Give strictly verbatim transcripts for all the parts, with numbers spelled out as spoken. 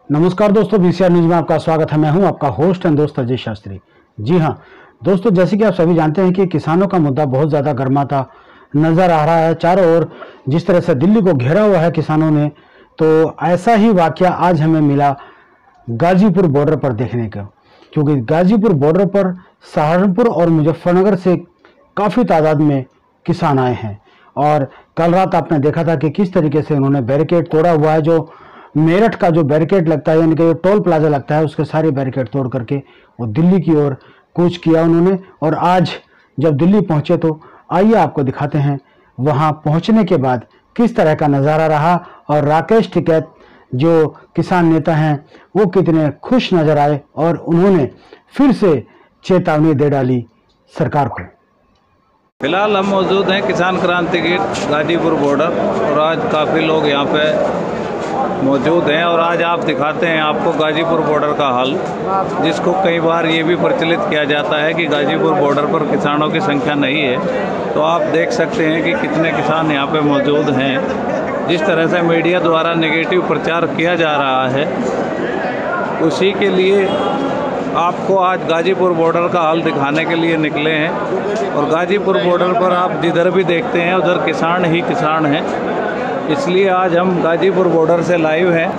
नमस्कार दोस्तों, VCR news में आपका स्वागत है। मैं हूं आपका होस्ट एंड दोस्त अजय शास्त्री। जी हां दोस्तों, जैसे कि आप सभी जानते हैं कि किसानों का मुद्दा बहुत ज़्यादा गर्माता नज़र आ रहा है। चारों ओर जिस तरह से दिल्ली को घेरा हुआ है किसानों ने, तो ऐसा ही वाकया आज हमें मिला गाजीपुर बॉर्डर पर देखने का। क्योंकि गाजीपुर बॉर्डर पर सहारनपुर और मुजफ्फरनगर से काफ़ी तादाद में किसान आए हैं। और कल रात आपने देखा था कि किस तरीके से उन्होंने बैरिकेड तोड़ा हुआ है। जो मेरठ का जो बैरिकेड लगता है, यानी कि जो टोल प्लाजा लगता है, उसके सारे बैरिकेड तोड़ करके वो दिल्ली की ओर कूच किया उन्होंने। और आज जब दिल्ली पहुंचे तो आइए आपको दिखाते हैं वहां पहुंचने के बाद किस तरह का नज़ारा रहा और राकेश टिकैत जो किसान नेता हैं वो कितने खुश नजर आए और उन्होंने फिर से चेतावनी दे डाली सरकार को। फिलहाल हम मौजूद हैं किसान क्रांति गेट गाजीपुर बॉर्डर और आज काफ़ी लोग यहाँ पे मौजूद हैं और आज आप दिखाते हैं आपको गाजीपुर बॉर्डर का हाल, जिसको कई बार ये भी प्रचलित किया जाता है कि गाजीपुर बॉर्डर पर किसानों की संख्या नहीं है। तो आप देख सकते हैं कि कितने किसान यहाँ पे मौजूद हैं। जिस तरह से मीडिया द्वारा नेगेटिव प्रचार किया जा रहा है, उसी के लिए आपको आज गाजीपुर बॉर्डर का हाल दिखाने के लिए निकले हैं। और गाजीपुर बॉर्डर पर आप जिधर भी देखते हैं उधर किसान ही किसान हैं, इसलिए आज हम गाजीपुर बॉर्डर से लाइव हैं।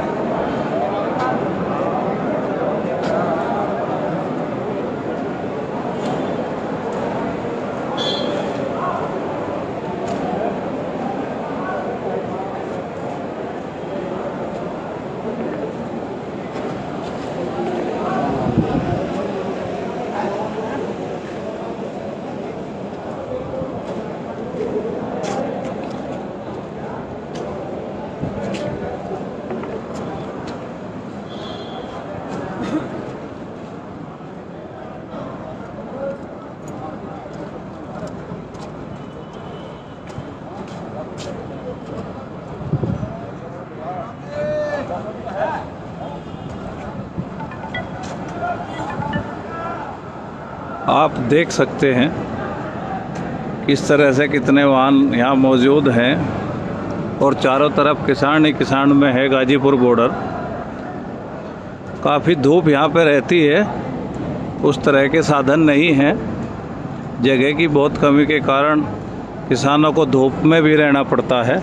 आप देख सकते हैं किस तरह से कितने वाहन यहाँ मौजूद हैं और चारों तरफ किसान ही किसान में है गाजीपुर बॉर्डर। काफ़ी धूप यहाँ पे रहती है, उस तरह के साधन नहीं हैं। जगह की बहुत कमी के कारण किसानों को धूप में भी रहना पड़ता है।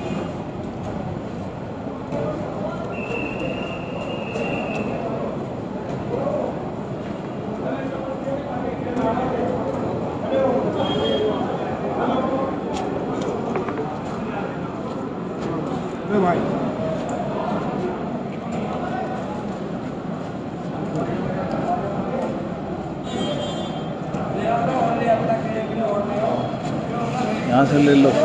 भाई यहाँ से ले लो।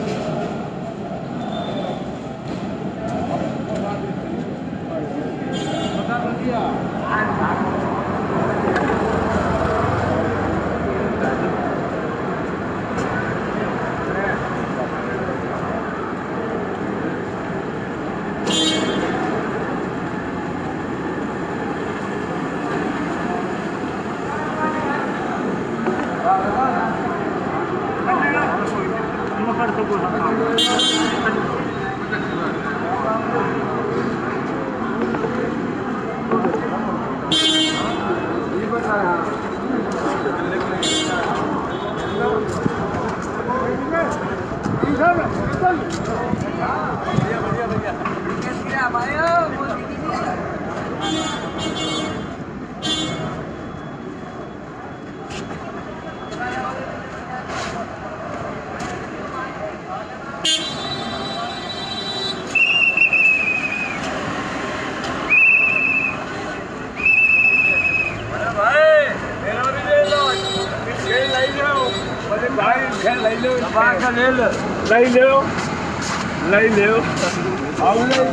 lấy liêu lấy liêu ông lấy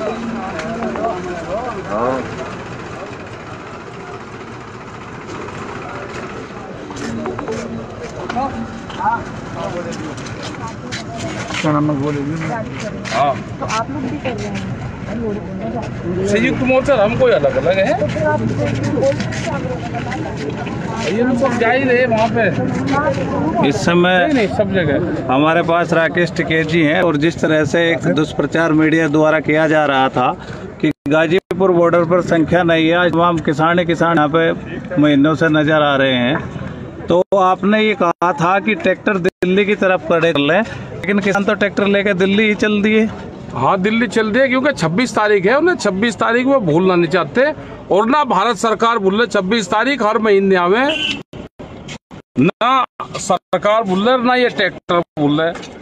क्या नाम बोले? हाँ, तो आप लोग भी कर रहे हैं संयुक्त मोर्चा, हमको अलग अलग है। ये लोग सब जा ही रहे वहाँ पे इस समय। नहीं, नहीं सब जगह हमारे पास राकेश टिकैत जी हैं और जिस तरह से एक दुष्प्रचार मीडिया द्वारा किया जा रहा था कि गाजीपुर बॉर्डर पर संख्या नहीं है। आज तमाम किसान ही किसान यहाँ पे महीनों से नजर आ रहे हैं। तो आपने ये कहा था कि ट्रैक्टर दिल्ली की तरफ खड़े कर लें, लेकिन किसान तो ट्रैक्टर लेकर दिल्ली ही चल दिए। हाँ, दिल्ली चल दिए क्योंकि छब्बीस तारीख है, उन्हें छब्बीस तारीख वो भूलना नहीं चाहते। और ना भारत सरकार भूल रहे छब्बीस तारीख हर महीने आवे, ना सरकार भूल रहे ना ये ट्रैक्टर भूल रहे।